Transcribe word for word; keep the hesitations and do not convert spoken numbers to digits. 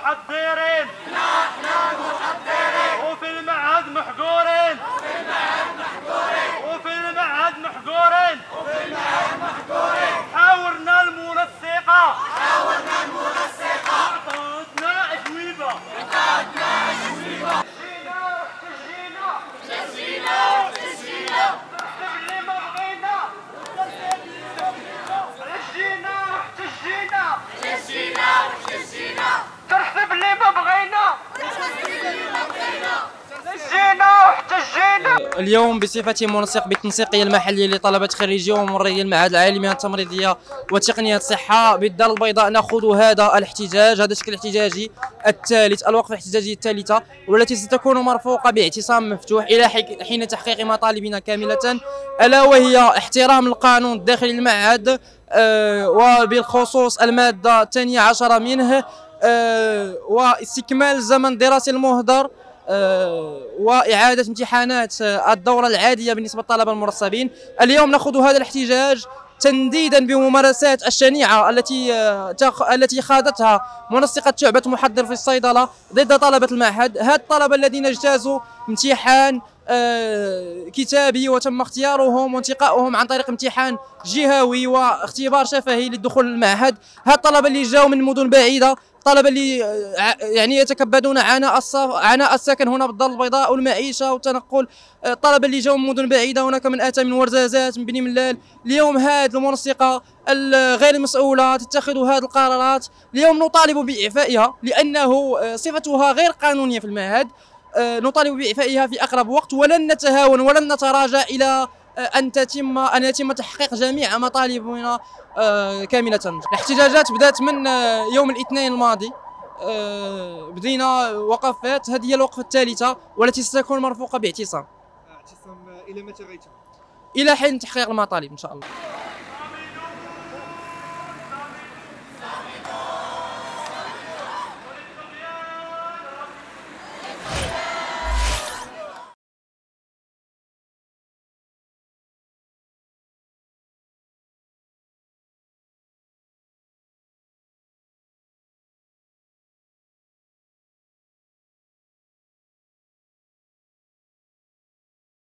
محضرين نحن المحضرين وفي المعهد محقورين وفي المعهد محقورين وفي المعهد محقورين وفي المعهد محقورين حاورنا المنسقة حاورنا المنسقة عطاتنا أجوبة عطاتنا أجوبة جينا واحتجينا احتجينا واحتجينا اللي ما بغينا جينا واحتجينا احتجينا واحتجينا ترحب اللي ما بغينا جينا واحتجينا. اليوم بصفتي منسق بالتنسيقيه المحليه لطلبه خريجي وممرضي المعهد العالمي التمريضيه وتقنيه الصحه بالدار البيضاء ناخذ هذا الاحتجاج، هذا الشكل الاحتجاجي الثالث، الوقفه الاحتجاجيه الثالثه، والتي ستكون مرفوقه باعتصام مفتوح الى حين تحقيق مطالبنا كامله، الا وهي احترام القانون الداخلي للمعهد أه وبالخصوص الماده الثانيه عشره منه أه واستكمال الزمن الدراسي المهدر أه وإعادة امتحانات الدورة العادية بالنسبة للطلبة المرصبين. اليوم نأخذ هذا الاحتجاج تنديدا بممارسات الشنيعة التي التي خاضتها منسقة شعبة محضر في الصيدلة ضد طلبة المعهد. هاد الطلبة الذين اجتازوا امتحان أه كتابي وتم اختيارهم وانتقاؤهم عن طريق امتحان جهوي واختبار شفهي للدخول للمعهد. هاد الطلبة اللي جاوا من مدن بعيدة، الطلبه اللي يعني يتكبدون عناء عناء السكن هنا بالدار البيضاء والمعيشه والتنقل، الطلبه اللي جاوا من مدن بعيده، هناك من اتى من ورزازات من بني ملال. اليوم هذه المنسقه الغير مسؤوله تتخذ هذه القرارات، اليوم نطالب باعفائها لانه صفتها غير قانونيه في المعهد، نطالب باعفائها في اقرب وقت، ولن نتهاون ولن نتراجع الى ان تتم ان يتم تحقيق جميع مطالبنا كاملة. الاحتجاجات بدات من يوم الاثنين الماضي، بدينا وقفات، هذه هي الوقفة الثالثة والتي ستكون مرفوقة باعتصام. اعتصام الى متى غيتم؟ الى حين تحقيق المطالب ان شاء الله.